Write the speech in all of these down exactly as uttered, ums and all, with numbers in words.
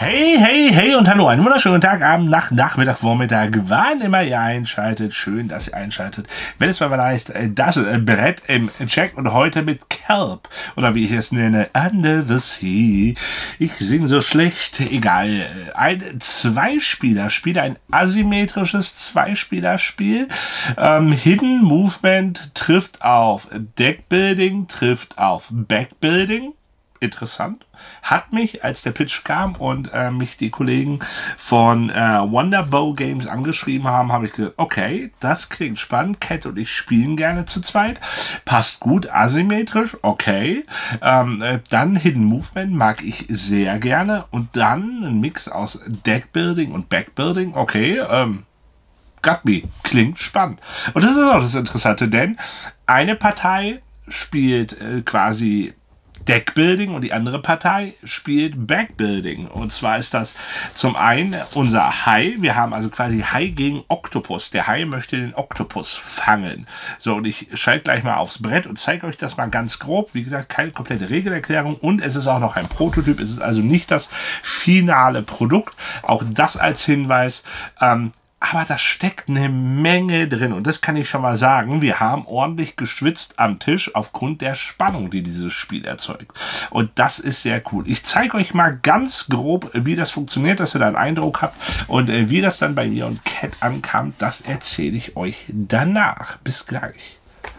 Hey, hey, hey und hallo, einen wunderschönen Tag, Abend, Nacht, Nachmittag, Vormittag, wann immer ihr einschaltet. Schön, dass ihr einschaltet. Wenn es mal heißt, das Brett im Check und heute mit Kelp, oder wie ich es nenne, Under the Sea. Ich singe so schlecht, egal. Ein Zweispieler-Spiel, ein asymmetrisches Zweispieler-Spiel. Ähm, Hidden Movement trifft auf Deckbuilding, trifft auf Backbuilding. Interessant. Hat mich, als der Pitch kam und äh, mich die Kollegen von äh, Wonderbow Games angeschrieben haben, habe ich gesagt, okay, das klingt spannend. Cat und ich spielen gerne zu zweit. Passt gut, asymmetrisch, okay. Ähm, äh, dann Hidden Movement mag ich sehr gerne. Und dann ein Mix aus Deckbuilding und Backbuilding, okay. Ähm, got me. Klingt spannend. Und das ist auch das Interessante, denn eine Partei spielt äh, quasi Deckbuilding und die andere Partei spielt Backbuilding. Und zwar ist das zum einen unser Hai. Wir haben also quasi Hai gegen Oktopus. Der Hai möchte den Oktopus fangen. So, und ich schalte gleich mal aufs Brett und zeige euch das mal ganz grob. Wie gesagt, keine komplette Regelerklärung und es ist auch noch ein Prototyp. Es ist also nicht das finale Produkt. Auch das als Hinweis. Ähm, Aber da steckt eine Menge drin und das kann ich schon mal sagen. Wir haben ordentlich geschwitzt am Tisch aufgrund der Spannung, die dieses Spiel erzeugt. Und das ist sehr cool. Ich zeige euch mal ganz grob, wie das funktioniert, dass ihr da einen Eindruck habt. Und äh, wie das dann bei mir und Cat ankam, das erzähle ich euch danach. Bis gleich.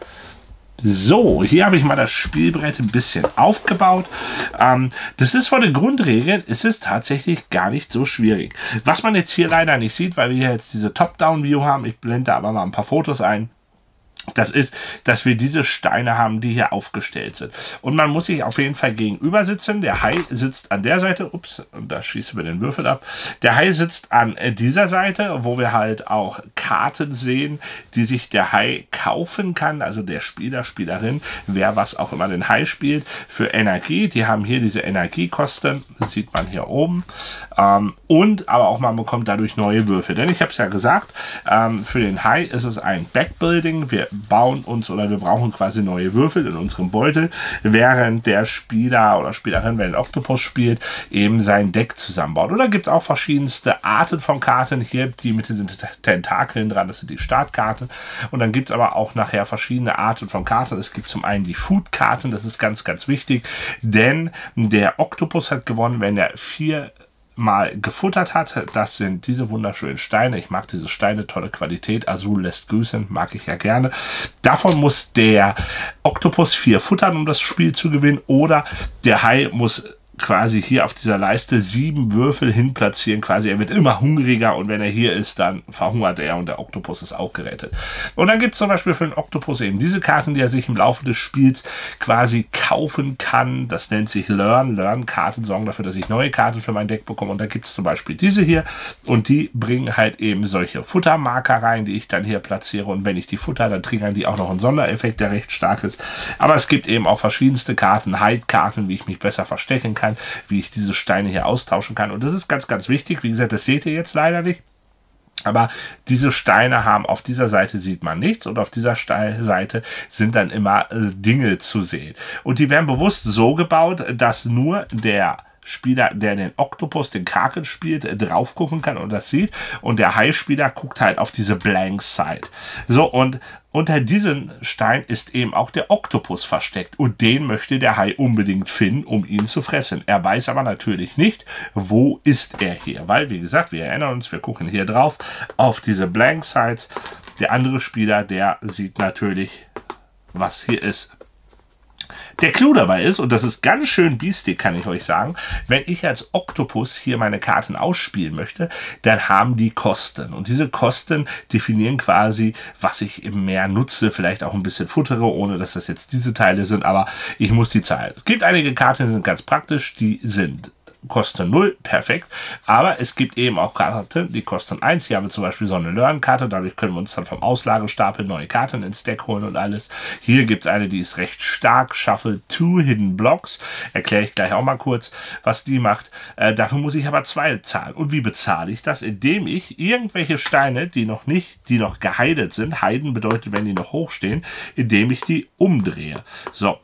So, hier habe ich mal das Spielbrett ein bisschen aufgebaut. Ähm, das ist von den Grundregeln, es ist tatsächlich gar nicht so schwierig. Was man jetzt hier leider nicht sieht, weil wir hier jetzt diese Top-Down-View haben, ich blende aber mal ein paar Fotos ein. Das ist, dass wir diese Steine haben, die hier aufgestellt sind. Und man muss sich auf jeden Fall gegenüber sitzen. Der Hai sitzt an der Seite. Ups, und da schießen wir den Würfel ab. Der Hai sitzt an dieser Seite, wo wir halt auch Karten sehen, die sich der Hai kaufen kann. Also der Spieler, Spielerin, wer was auch immer den Hai spielt, für Energie. Die haben hier diese Energiekosten. Das sieht man hier oben. Ähm, und aber auch man bekommt dadurch neue Würfel. Denn ich habe es ja gesagt, ähm, für den Hai ist es ein Backbuilding. Wir bauen uns oder wir brauchen quasi neue Würfel in unserem Beutel, während der Spieler oder Spielerin, wenn ein Oktopus spielt, eben sein Deck zusammenbaut. Oder gibt es auch verschiedenste Arten von Karten hier, die mit diesen Tentakeln dran, das sind die Startkarten. Und dann gibt es aber auch nachher verschiedene Arten von Karten. Es gibt zum einen die Food-Karten, das ist ganz, ganz wichtig, denn der Oktopus hat gewonnen, wenn er vier mal gefuttert hat. Das sind diese wunderschönen Steine. Ich mag diese Steine, tolle Qualität. Azul lässt grüßen, mag ich ja gerne. Davon muss der Oktopus vier futtern, um das Spiel zu gewinnen. Oder der Hai muss quasi hier auf dieser Leiste sieben Würfel hin platzieren. Quasi, er wird immer hungriger und wenn er hier ist, dann verhungert er und der Oktopus ist auch gerettet. Und dann gibt es zum Beispiel für den Oktopus eben diese Karten, die er sich im Laufe des Spiels quasi kaufen kann. Das nennt sich Learn. Learn-Karten sorgen dafür, dass ich neue Karten für mein Deck bekomme. Und da gibt es zum Beispiel diese hier und die bringen halt eben solche Futtermarker rein, die ich dann hier platziere. Und wenn ich die futter, dann triggern die auch noch einen Sondereffekt, der recht stark ist. Aber es gibt eben auch verschiedenste Karten, Hide-Karten, wie ich mich besser verstecken kann, wie ich diese Steine hier austauschen kann. Und das ist ganz, ganz wichtig. Wie gesagt, das seht ihr jetzt leider nicht. Aber diese Steine haben, auf dieser Seite sieht man nichts und auf dieser Seite sind dann immer äh, Dinge zu sehen. Und die werden bewusst so gebaut, dass nur der Spieler, der den Oktopus, den Kraken spielt, drauf gucken kann und das sieht. Und der Hai-Spieler guckt halt auf diese Blank Side. So, und unter diesem Stein ist eben auch der Oktopus versteckt. Und den möchte der Hai unbedingt finden, um ihn zu fressen. Er weiß aber natürlich nicht, wo ist er hier. Weil, wie gesagt, wir erinnern uns, wir gucken hier drauf auf diese Blank Sides. Der andere Spieler, der sieht natürlich, was hier ist. Der Clou dabei ist, und das ist ganz schön biestig, kann ich euch sagen, wenn ich als Oktopus hier meine Karten ausspielen möchte, dann haben die Kosten. Und diese Kosten definieren quasi, was ich im Meer nutze, vielleicht auch ein bisschen futtere, ohne dass das jetzt diese Teile sind, aber ich muss die zahlen. Es gibt einige Karten, die sind ganz praktisch, die sind kosten null, perfekt, aber es gibt eben auch Karten, die kosten eins. Hier haben wir zum Beispiel so eine Learn-Karte, dadurch können wir uns dann vom Auslagestapel neue Karten ins Deck holen und alles. Hier gibt es eine, die ist recht stark, Shuffle two Hidden Blocks, erkläre ich gleich auch mal kurz, was die macht. Äh, dafür muss ich aber zwei zahlen. Und wie bezahle ich das? Indem ich irgendwelche Steine, die noch nicht, die noch geheidet sind, Heiden bedeutet, wenn die noch hochstehen, indem ich die umdrehe. So.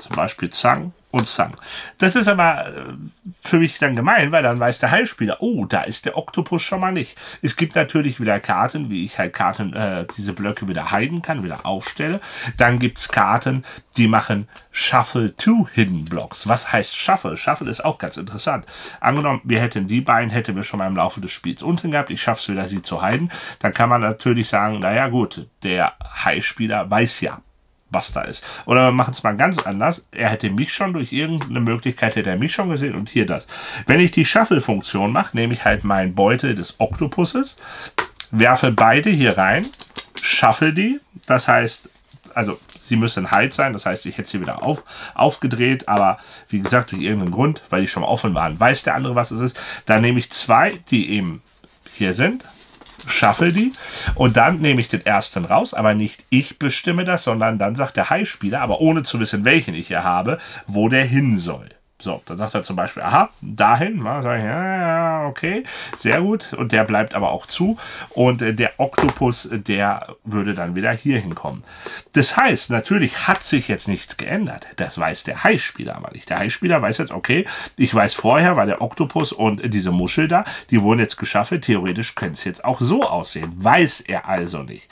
Zum Beispiel Zang und Zang. Das ist aber äh, für mich dann gemein, weil dann weiß der Heilspieler, oh, da ist der Oktopus schon mal nicht. Es gibt natürlich wieder Karten, wie ich halt Karten, äh, diese Blöcke wieder hiden kann, wieder aufstelle. Dann gibt es Karten, die machen Shuffle to Hidden Blocks. Was heißt Shuffle? Shuffle ist auch ganz interessant. Angenommen, wir hätten die beiden, hätten wir schon mal im Laufe des Spiels unten gehabt. Ich schaffe es wieder, sie zu hiden. Dann kann man natürlich sagen, naja gut, der Heilspieler weiß ja, was da ist. Oder wir machen es mal ganz anders. Er hätte mich schon durch irgendeine Möglichkeit, hätte er mich schon gesehen und hier das. Wenn ich die Shuffle-Funktion mache, nehme ich halt meinen Beutel des Oktopuses, werfe beide hier rein, shuffle die, das heißt, also sie müssen Hide sein, das heißt, ich hätte sie wieder auf, aufgedreht, aber wie gesagt, durch irgendeinen Grund, weil die schon mal offen waren, weiß der andere, was es ist. Dann nehme ich zwei, die eben hier sind, shuffle die und dann nehme ich den ersten raus, aber nicht ich bestimme das, sondern dann sagt der Heilspieler, aber ohne zu wissen, welchen ich hier habe, wo der hin soll. So, dann sagt er zum Beispiel, aha, dahin, mal sage ich, ja, ja, okay, sehr gut, und der bleibt aber auch zu und äh, der Oktopus, der würde dann wieder hier hinkommen. Das heißt, natürlich hat sich jetzt nichts geändert, das weiß der Heilspieler aber nicht. Der Heilspieler weiß jetzt, okay, ich weiß vorher, war der Oktopus und äh, diese Muschel da, die wurden jetzt geschaffen, theoretisch könnte es jetzt auch so aussehen, weiß er also nicht.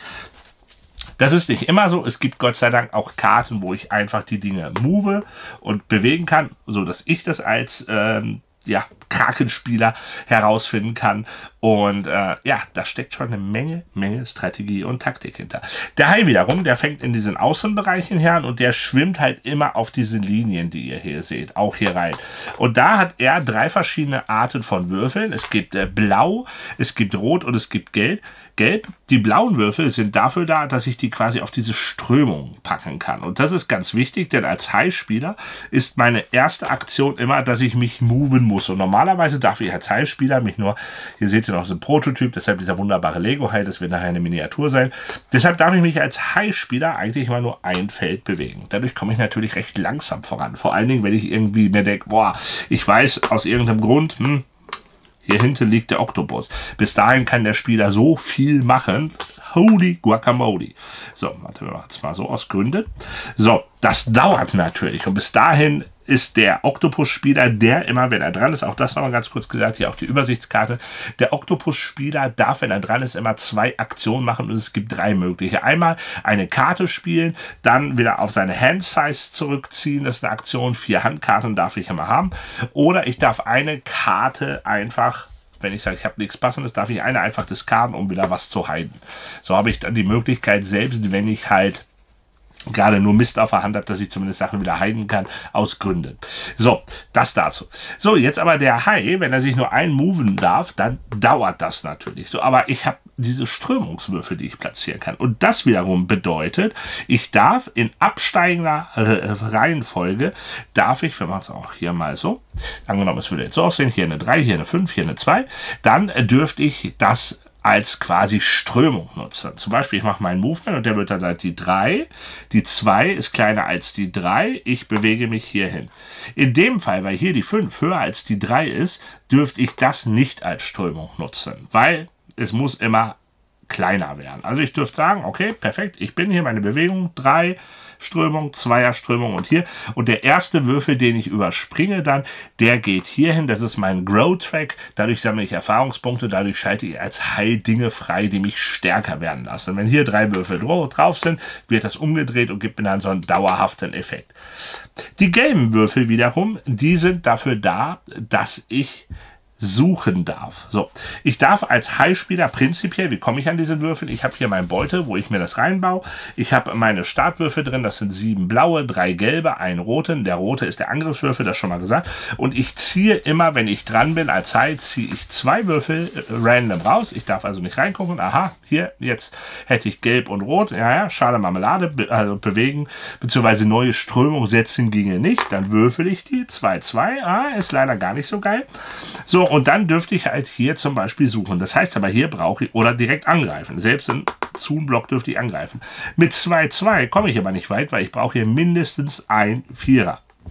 Das ist nicht immer so. Es gibt Gott sei Dank auch Karten, wo ich einfach die Dinge move und bewegen kann, so dass ich das als ähm, ja, Krakenspieler herausfinden kann. Und äh, ja, da steckt schon eine Menge, Menge Strategie und Taktik hinter. Der Hai wiederum, der fängt in diesen Außenbereichen her an und der schwimmt halt immer auf diese Linien, die ihr hier seht, auch hier rein. Und da hat er drei verschiedene Arten von Würfeln. Es gibt äh, Blau, es gibt Rot und es gibt Gelb. Gelb. Die blauen Würfel sind dafür da, dass ich die quasi auf diese Strömung packen kann. Und das ist ganz wichtig, denn als Hai-Spieler ist meine erste Aktion immer, dass ich mich moven muss. Und normalerweise darf ich als Hai-Spieler mich nur, hier seht ihr noch so ein Prototyp, deshalb dieser wunderbare Lego-Hai, das wird nachher eine Miniatur sein. Deshalb darf ich mich als Hai-Spieler eigentlich mal nur ein Feld bewegen. Dadurch komme ich natürlich recht langsam voran. Vor allen Dingen, wenn ich irgendwie mir denke, boah, ich weiß aus irgendeinem Grund, hm, hier hinten liegt der Oktopus. Bis dahin kann der Spieler so viel machen. Holy Guacamole. So, warte, wir machen es mal so aus Gründen. So, das dauert natürlich. Und bis dahin ist der Oktopus-Spieler, der immer, wenn er dran ist, auch das nochmal ganz kurz gesagt, hier auch die Übersichtskarte, der Oktopus-Spieler darf, wenn er dran ist, immer zwei Aktionen machen und es gibt drei mögliche. Einmal eine Karte spielen, dann wieder auf seine Hand-Size zurückziehen, das ist eine Aktion, vier Handkarten darf ich immer haben. Oder ich darf eine Karte einfach, wenn ich sage, ich habe nichts Passendes, darf ich eine einfach diskarden, um wieder was zu hiden. So habe ich dann die Möglichkeit, selbst wenn ich halt gerade nur Mist auf der Hand habe, dass ich zumindest Sachen wieder hiden kann, aus Gründen. So, das dazu. So, jetzt aber der Hai, wenn er sich nur einmoven darf, dann dauert das natürlich so. Aber ich habe diese Strömungswürfel, die ich platzieren kann. Und das wiederum bedeutet, ich darf in absteigender Reihenfolge, darf ich, wir machen es auch hier mal so, angenommen, es würde jetzt so aussehen, hier eine drei, hier eine fünf, hier eine zwei, dann dürfte ich das als quasi Strömung nutzen. Zum Beispiel, ich mache meinen Movement und der wird dann halt die drei. Die zwei ist kleiner als die drei. Ich bewege mich hierhin. In dem Fall, weil hier die fünf höher als die drei ist, dürfte ich das nicht als Strömung nutzen, weil es muss immer kleiner werden. Also ich dürfte sagen, okay, perfekt, ich bin hier, meine Bewegung, drei Strömung, Zweier Strömung und hier. Und der erste Würfel, den ich überspringe dann, der geht hierhin. Das ist mein Grow-Track. Dadurch sammle ich Erfahrungspunkte. Dadurch schalte ich als Hai Dinge frei, die mich stärker werden lassen. Und wenn hier drei Würfel drauf sind, wird das umgedreht und gibt mir dann so einen dauerhaften Effekt. Die gelben Würfel wiederum, die sind dafür da, dass ich suchen darf. So, ich darf als Hai-Spieler prinzipiell, wie komme ich an diesen Würfel? Ich habe hier meinen Beutel, wo ich mir das reinbaue. Ich habe meine Startwürfel drin, das sind sieben blaue, drei gelbe, einen roten. Der rote ist der Angriffswürfel, das schon mal gesagt. Und ich ziehe immer, wenn ich dran bin, als Hai, ziehe ich zwei Würfel äh, random raus. Ich darf also nicht reingucken. Aha, hier, jetzt hätte ich gelb und rot. Ja, ja, schade Marmelade, be also bewegen, beziehungsweise neue Strömung setzen ginge nicht. Dann würfel ich die, zwei, zwei. Ah, ist leider gar nicht so geil. So, und dann dürfte ich halt hier zum Beispiel suchen. Das heißt aber, hier brauche ich, oder direkt angreifen. Selbst im Zoom-Block dürfte ich angreifen. Mit zwei, zwei komme ich aber nicht weit, weil ich brauche hier mindestens ein Vierer.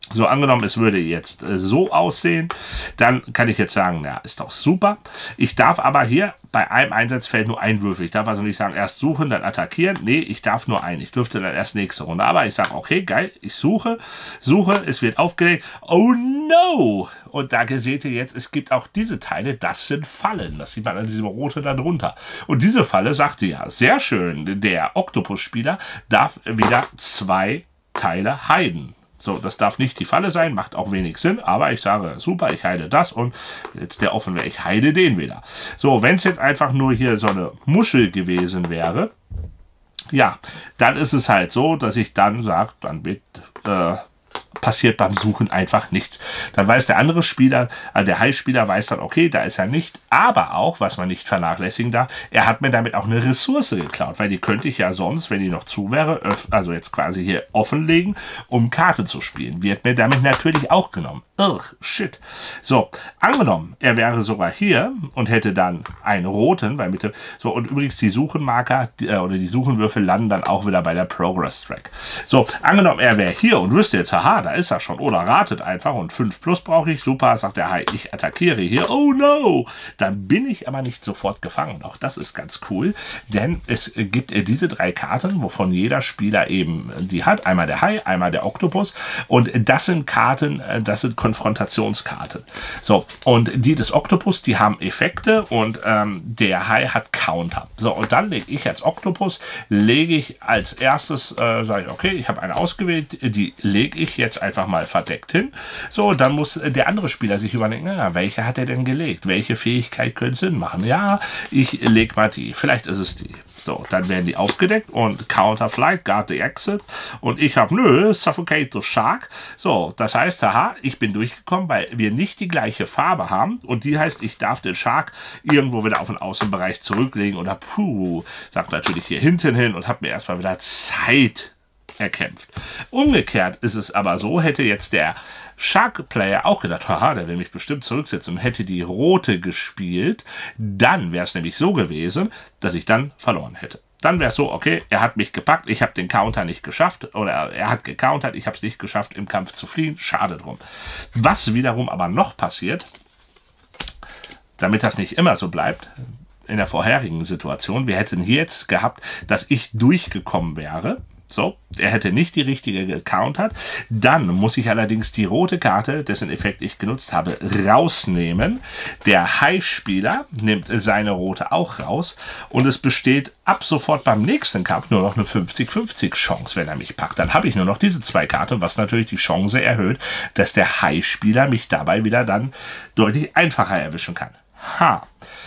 So, angenommen, es würde jetzt äh, so aussehen, dann kann ich jetzt sagen, ja, ist doch super. Ich darf aber hier bei einem Einsatzfeld nur einen Würfel. Ich darf also nicht sagen, erst suchen, dann attackieren. Nee, ich darf nur einen. Ich dürfte dann erst nächste Runde. Aber ich sage, okay, geil, ich suche, suche, es wird aufgelegt. Oh no! Und da seht ihr jetzt, es gibt auch diese Teile, das sind Fallen. Das sieht man an diesem Rote da drunter. Und diese Falle sagte ja, sehr schön, der Oktopus-Spieler darf wieder zwei Teile heiden. So, das darf nicht die Falle sein, macht auch wenig Sinn, aber ich sage, super, ich heile das und jetzt der offen wäre, ich heile den wieder. So, wenn es jetzt einfach nur hier so eine Muschel gewesen wäre, ja, dann ist es halt so, dass ich dann sage, dann wird, äh, passiert beim Suchen einfach nichts. Dann weiß der andere Spieler, also der Hai-Spieler weiß dann, okay, da ist er nicht, aber auch, was man nicht vernachlässigen darf, er hat mir damit auch eine Ressource geklaut, weil die könnte ich ja sonst, wenn die noch zu wäre, also jetzt quasi hier offenlegen, um Karte zu spielen. Wird mir damit natürlich auch genommen. Ugh, shit. So, angenommen, er wäre sogar hier und hätte dann einen roten, weil Mitte, so, und übrigens die Suchenmarker die, äh, oder die Suchenwürfel landen dann auch wieder bei der Progress Track. So, angenommen, er wäre hier und wüsste jetzt, haha, da ist er schon, oder ratet einfach und fünf plus brauche ich, super, sagt der Hai, ich attackiere hier, oh no, dann bin ich aber nicht sofort gefangen. Auch das ist ganz cool, denn es gibt äh, diese drei Karten, wovon jeder Spieler eben die hat, einmal der Hai, einmal der Oktopus und das sind Karten, äh, das sind Konfrontationskarten. So, und die des Oktopus, die haben Effekte und ähm, der Hai hat Counter. So, und dann lege ich als Oktopus, lege ich als erstes, äh, sage ich, okay, ich habe eine ausgewählt, die lege ich jetzt einfach mal verdeckt hin. So, dann muss der andere Spieler sich überlegen, ja, welche hat er denn gelegt? Welche Fähigkeit könnte Sinn machen? Ja, ich lege mal die. Vielleicht ist es die. So, dann werden die aufgedeckt und Counter Flight, Guard the Exit. Und ich habe, nö, Suffocate the Shark. So, das heißt, haha, ich bin durchgekommen, weil wir nicht die gleiche Farbe haben. Und die heißt, ich darf den Shark irgendwo wieder auf den Außenbereich zurücklegen. Oder puh, sagt natürlich hier hinten hin und habe mir erstmal wieder Zeit erkämpft. Umgekehrt ist es aber so, hätte jetzt der Shark-Player auch gedacht, haha, der will mich bestimmt zurücksetzen und hätte die rote gespielt, dann wäre es nämlich so gewesen, dass ich dann verloren hätte. Dann wäre es so, okay, er hat mich gepackt, ich habe den Counter nicht geschafft oder er hat gecountert, ich habe es nicht geschafft, im Kampf zu fliehen, schade drum. Was wiederum aber noch passiert, damit das nicht immer so bleibt, in der vorherigen Situation, wir hätten hier jetzt gehabt, dass ich durchgekommen wäre. So, er hätte nicht die richtige gecountert. Dann muss ich allerdings die rote Karte, dessen Effekt ich genutzt habe, rausnehmen. Der Hai-Spieler nimmt seine rote auch raus. Und es besteht ab sofort beim nächsten Kampf nur noch eine fünfzig fünfzig Chance, wenn er mich packt. Dann habe ich nur noch diese zwei Karten, was natürlich die Chance erhöht, dass der Hai-Spieler mich dabei wieder dann deutlich einfacher erwischen kann. Ha!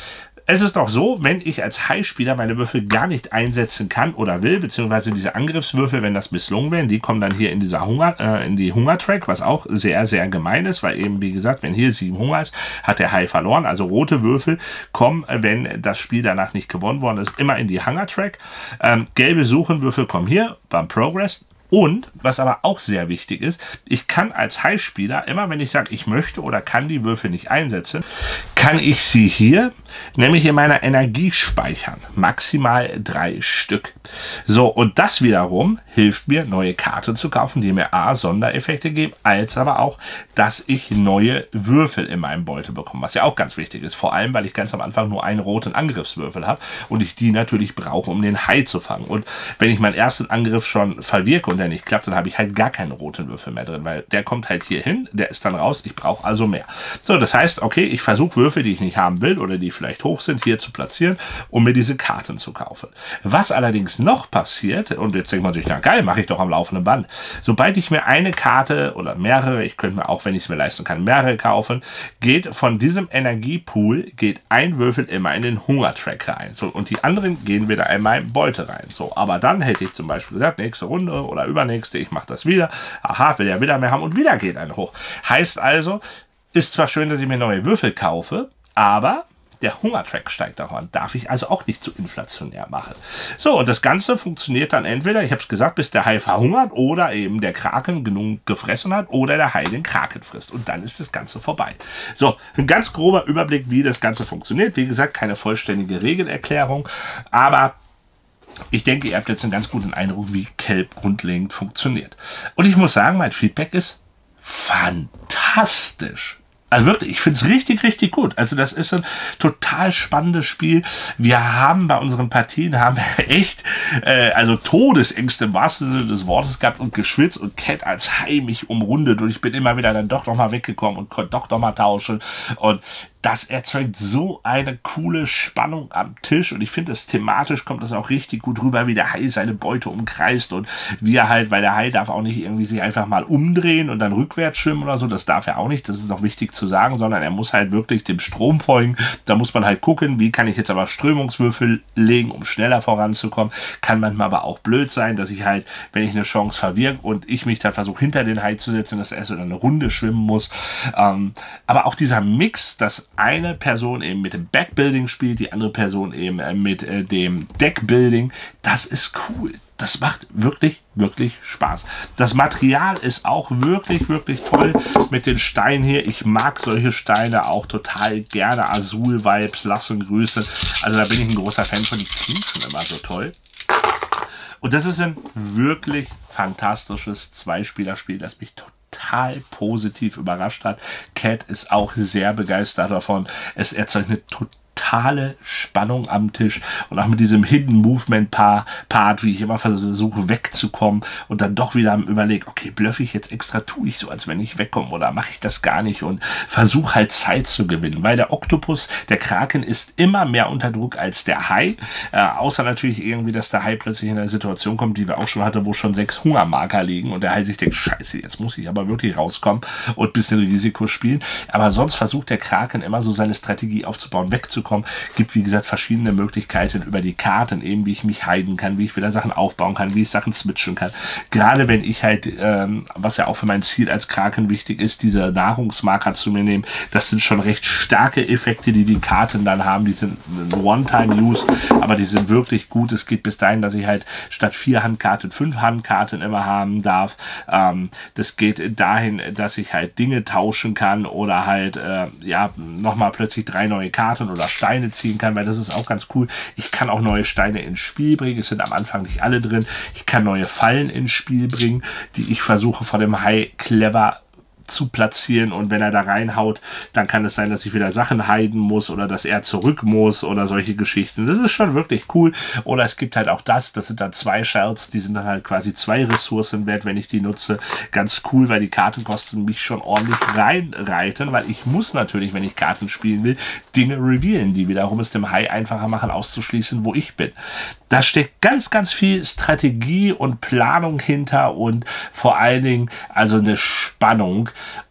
Es ist auch so, wenn ich als Hai-Spieler meine Würfel gar nicht einsetzen kann oder will, beziehungsweise diese Angriffswürfel, wenn das misslungen wären, die kommen dann hier in dieser Hunger, äh, in die Hunger-Track, was auch sehr, sehr gemein ist, weil eben, wie gesagt, wenn hier sieben Hunger ist, hat der Hai verloren. Also rote Würfel kommen, wenn das Spiel danach nicht gewonnen worden ist, immer in die Hunger-Track. Ähm, gelbe Suchenwürfel kommen hier beim Progress. Und, was aber auch sehr wichtig ist, ich kann als Hai-Spieler, immer wenn ich sage, ich möchte oder kann die Würfel nicht einsetzen, kann ich sie hier, nämlich in meiner Energie speichern. Maximal drei Stück. So, und das wiederum hilft mir, neue Karten zu kaufen, die mir A, Sondereffekte geben, als aber auch, dass ich neue Würfel in meinem Beutel bekomme, was ja auch ganz wichtig ist. Vor allem, weil ich ganz am Anfang nur einen roten Angriffswürfel habe und ich die natürlich brauche, um den Hai zu fangen. Und wenn ich meinen ersten Angriff schon verwirke und der nicht klappt, dann habe ich halt gar keinen roten Würfel mehr drin, weil der kommt halt hier hin, der ist dann raus, ich brauche also mehr. So, das heißt, okay, ich versuche Würfel, die ich nicht haben will oder die vielleicht hoch sind, hier zu platzieren, um mir diese Karten zu kaufen. Was allerdings noch passiert, und jetzt denkt man sich, na geil, mache ich doch am laufenden Band. Sobald ich mir eine Karte oder mehrere, ich könnte mir auch, wenn ich es mir leisten kann, mehrere kaufen, geht von diesem Energiepool, geht ein Würfel immer in den Hunger-Track rein. So, und die anderen gehen wieder in meinen Beutel rein. So, aber dann hätte ich zum Beispiel gesagt, nächste Runde oder übernächste, ich mache das wieder. Aha, will ja wieder mehr haben und wieder geht eine hoch. Heißt also, ist zwar schön, dass ich mir neue Würfel kaufe, aber der Hungertrack steigt auch an. Darf ich also auch nicht zu inflationär machen. So, und das Ganze funktioniert dann entweder, ich habe es gesagt, bis der Hai verhungert oder eben der Kraken genug gefressen hat oder der Hai den Kraken frisst. Und dann ist das Ganze vorbei. So, ein ganz grober Überblick, wie das Ganze funktioniert. Wie gesagt, keine vollständige Regelerklärung, aber ich denke, ihr habt jetzt einen ganz guten Eindruck, wie Kelp grundlegend funktioniert. Und ich muss sagen, mein Feedback ist fantastisch. Also wirklich, ich finde es richtig, richtig gut. Also das ist ein total spannendes Spiel. Wir haben bei unseren Partien, haben wir echt, äh, also Todesängste im wahrsten Sinne des Wortes gehabt und geschwitzt und Cat als Hai mich umrundet und ich bin immer wieder dann doch noch mal weggekommen und konnte doch noch mal tauschen und das erzeugt so eine coole Spannung am Tisch und ich finde, das thematisch kommt das auch richtig gut rüber, wie der Hai seine Beute umkreist und wie er halt, weil der Hai darf auch nicht irgendwie sich einfach mal umdrehen und dann rückwärts schwimmen oder so, das darf er auch nicht, das ist noch wichtig zu sagen, sondern er muss halt wirklich dem Strom folgen, da muss man halt gucken, wie kann ich jetzt aber Strömungswürfel legen, um schneller voranzukommen, kann manchmal aber auch blöd sein, dass ich halt, wenn ich eine Chance verwirke und ich mich dann versuche hinter den Hai zu setzen, dass er so eine Runde schwimmen muss, ähm, aber auch dieser Mix, dass eine Person eben mit dem Backbuilding spielt, die andere Person eben äh, mit äh, dem Deckbuilding. Das ist cool. Das macht wirklich, wirklich Spaß. Das Material ist auch wirklich, wirklich toll mit den Steinen hier. Ich mag solche Steine auch total gerne. Azul-Vibes, lassen Grüße. Also da bin ich ein großer Fan von. Die klingt schon immer so toll. Und das ist ein wirklich fantastisches Zweispielerspiel, das mich total total positiv überrascht hat. Cat ist auch sehr begeistert davon. Es erzeugt eine totale Spannung am Tisch und auch mit diesem Hidden Movement Part, wie ich immer versuche wegzukommen und dann doch wieder am Überlegen, okay, blöffe ich jetzt extra, tue ich so, als wenn ich wegkomme oder mache ich das gar nicht und versuche halt Zeit zu gewinnen, weil der Oktopus, der Kraken ist immer mehr unter Druck als der Hai, äh, außer natürlich irgendwie, dass der Hai plötzlich in eine Situation kommt, die wir auch schon hatten, wo schon sechs Hungermarker liegen und der Hai sich denkt, scheiße, jetzt muss ich aber wirklich rauskommen und ein bisschen Risiko spielen, aber sonst versucht der Kraken immer so seine Strategie aufzubauen, wegzukommen. Gibt, wie gesagt, verschiedene Möglichkeiten über die Karten, eben wie ich mich heiden kann, wie ich wieder Sachen aufbauen kann, wie ich Sachen switchen kann. Gerade wenn ich halt, ähm, was ja auch für mein Ziel als Kraken wichtig ist, diese Nahrungsmarker zu mir nehmen, das sind schon recht starke Effekte, die die Karten dann haben. Die sind One-Time-Use, aber die sind wirklich gut. Es geht bis dahin, dass ich halt statt vier Handkarten fünf Handkarten immer haben darf. Ähm, das geht dahin, dass ich halt Dinge tauschen kann oder halt, äh, ja, nochmal plötzlich drei neue Karten oder Steine ziehen kann, weil das ist auch ganz cool. Ich kann auch neue Steine ins Spiel bringen. Es sind am Anfang nicht alle drin. Ich kann neue Fallen ins Spiel bringen, die ich versuche von dem Hai clever zu platzieren und wenn er da reinhaut, dann kann es sein, dass ich wieder Sachen heiden muss oder dass er zurück muss oder solche Geschichten. Das ist schon wirklich cool. Oder es gibt halt auch das, das sind dann zwei Shells, die sind dann halt quasi zwei Ressourcen wert, wenn ich die nutze. Ganz cool, weil die Kartenkosten mich schon ordentlich reinreiten, weil ich muss natürlich, wenn ich Karten spielen will, Dinge revealen, die wiederum es dem Hai einfacher machen, auszuschließen, wo ich bin. Da steckt ganz, ganz viel Strategie und Planung hinter und vor allen Dingen also eine Spannung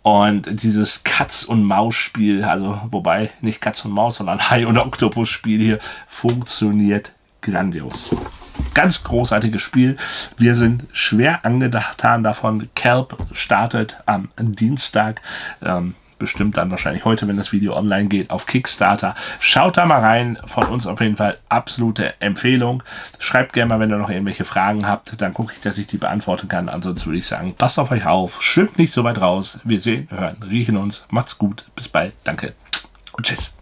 und dieses Katz- und Maus-Spiel, also wobei nicht Katz und Maus, sondern Hai- und Oktopus-Spiel hier funktioniert grandios. Ganz großartiges Spiel. Wir sind schwer angetan davon. Kelp startet am Dienstag. Ähm, bestimmt dann wahrscheinlich heute, wenn das Video online geht, auf Kickstarter. Schaut da mal rein, von uns auf jeden Fall absolute Empfehlung. Schreibt gerne mal, wenn ihr noch irgendwelche Fragen habt, dann gucke ich, dass ich die beantworten kann. Ansonsten würde ich sagen, passt auf euch auf, schwimmt nicht so weit raus. Wir sehen, hören, riechen uns. Macht's gut, bis bald, danke und tschüss.